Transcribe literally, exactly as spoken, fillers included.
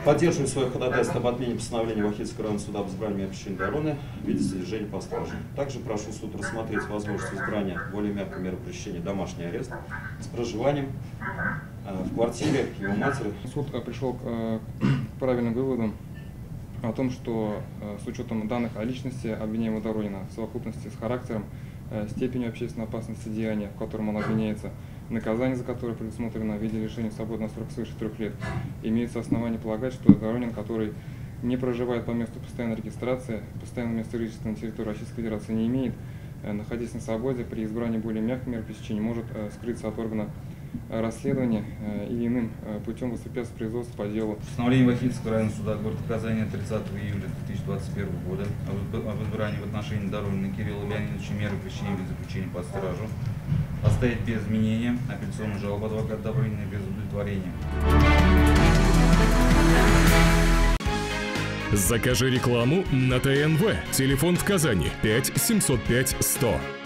Поддерживаю свое ходатайство об отмене постановления Вахитского районного суда об избрании меры пресечения Дороны в виде содержания по страже. Также прошу суд рассмотреть возможность избрания более мягкой меры пресечения домашний арест с проживанием в квартире его матери. Суд пришел к правильным выводам о том, что с учетом данных о личности обвиняемого Доронина в совокупности с характером, степенью общественной опасности деяния, в котором он обвиняется, наказание за которое предусмотрено в виде лишения свободы на срок свыше трех лет, имеется основание полагать, что Доронин, который не проживает по месту постоянной регистрации, постоянного места жительства на территории Российской Федерации не имеет, находясь на свободе, при избрании более мягкой меры пресечения может скрыться от органа расследования или иным путем воспрепятствовать производству по делу. Постановление Вахитского районного суда города Казани тридцатого июля две тысячи двадцать первого года об избрании в отношении Доронина Кирилла Леонидовича меры пресечения в виде заключения под стражу оставить без изменения. Апелляционную жалобу адвоката Добрынина без удовлетворения. Закажи рекламу на ТНВ. Телефон в Казани пять семьсот пять сто.